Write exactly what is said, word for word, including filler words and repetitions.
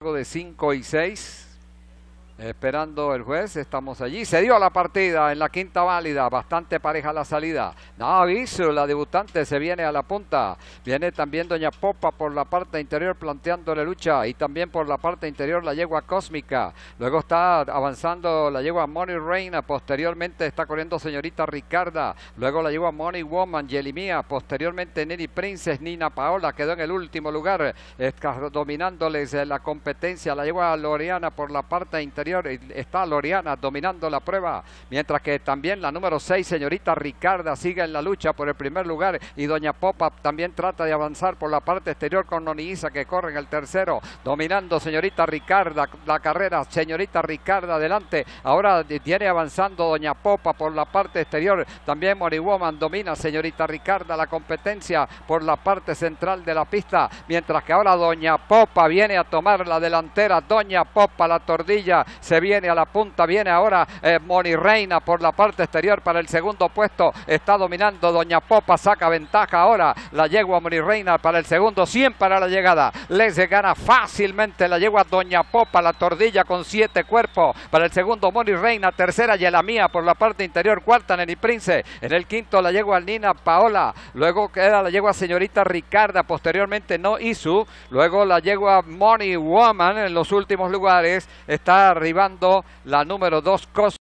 de cinco y seis. Esperando el juez, estamos allí. Se dio la partida en la quinta válida, bastante pareja la salida. Navisu, la debutante, se viene a la punta. Viene también Doña Popa por la parte interior planteándole lucha, y también por la parte interior la yegua Cósmica. Luego está avanzando la yegua Money Reina, posteriormente está corriendo Señorita Ricarda. Luego la yegua Money Woman, Yelimía, posteriormente Neri Princess, Nina Paola quedó en el último lugar, dominándoles la competencia. La yegua Loreana por la parte interior. Está Loreana dominando la prueba, mientras que también la número seis, Señorita Ricarda, sigue en la lucha por el primer lugar, y Doña Popa también trata de avanzar por la parte exterior con Noniisa, que corre en el tercero, dominando Señorita Ricarda la carrera. Señorita Ricarda adelante, ahora viene avanzando Doña Popa por la parte exterior, también Money Woman domina Señorita Ricarda la competencia por la parte central de la pista, mientras que ahora Doña Popa viene a tomar la delantera. Doña Popa, la tordilla, se viene a la punta. Viene ahora eh, Money Reina por la parte exterior para el segundo puesto. Está dominando Doña Popa, saca ventaja ahora la yegua Money Reina para el segundo, cien para la llegada. Les gana fácilmente la yegua Doña Popa, la tordilla con siete cuerpos. Para el segundo Money Reina, tercera Yelamía por la parte interior, cuarta Neni Prince. En el quinto la yegua Nina Paola. Luego queda la yegua Señorita Ricarda, posteriormente No Isu. Luego la yegua Money Woman en los últimos lugares. Está arribando la número dos, Cos